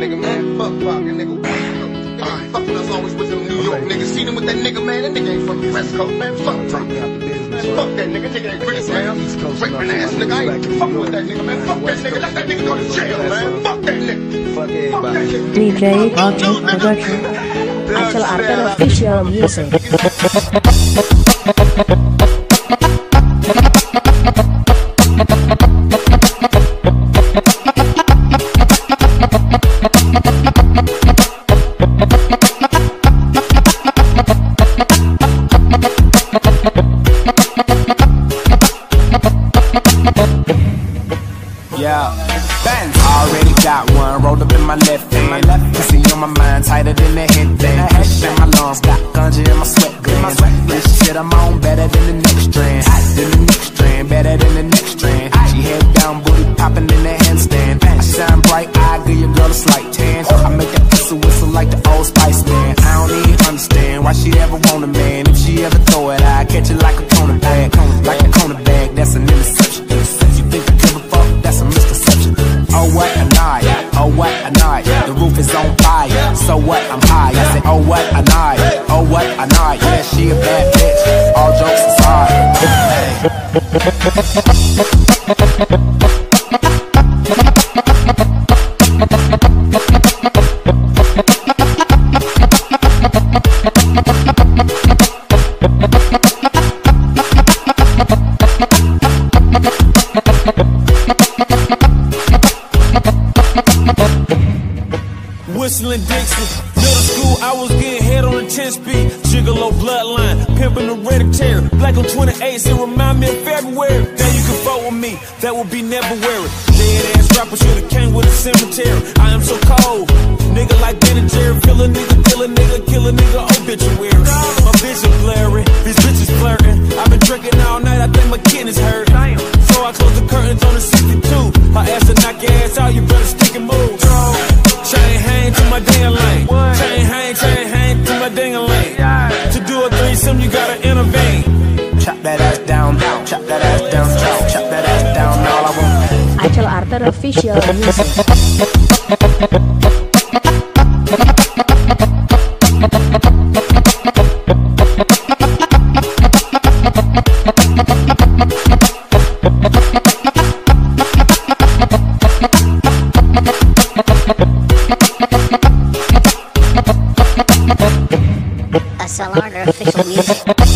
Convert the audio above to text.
nigga, man. Fuck Pocket, nigga. Fuck with us always with them New York niggas. See them with that nigga, man. That nigga ain't from the West Coast, man. Fuck Pocket. Man, fuck that nigga. Nigga ain't rich, man. Raping ass nigga. I ain't fucking with that nigga, man. Fuck that nigga. Let that nigga go to jail, man. Fuck that nigga. Fuck everybody. DJ Pocket Production. Achal Arthur Official Music. Yeah, Benz already got one rolled up in my left hand. Pussy on my mind, tighter than the headband. Push in my lungs, got ganja in my sweat glands. This shit I'm on better than the next strand. Better than the next strand. She head down, booty popping in the handstand. I shine bright, I give your girl a slight tan. I make that pistol whistle like the Old Spice man. I don't even understand why she ever want a man. If she ever throw it, I catch it like a corner bag. Like a corner bag, that's an interception. You think I give a fuck? That's a misconception. Oh what a night, oh what a night. The roof is on fire, so what, I'm high. I say oh what a night, oh what a night. Yeah, she a bad bitch, all jokes aside. Whistling Dixie, middle school, I was getting head on a 10-speed. Gigolo bloodline, pimping the hereditary. Black on 28s, it remind me of February. Now you can vote with me, that would be never weary. Dead ass rapper should've came with a cemetery. I am so cold, nigga like Ben and Jerry. Kill a nigga, kill a nigga, obituary. My vision blurry, these bitches flirting. I've been drinking all night, I think my kidneys hurt. So I closed the curtains on the 62. Her ass to knock your ass out, you better stick and move. Chain hang to my damn lane. Chain hang to my ding lane. To do a threesome, you gotta intervene. Chop that ass down, chop that ass down, chop that ass down. All I want. Achal Arthur Official Music. Achal Arthur Official Music.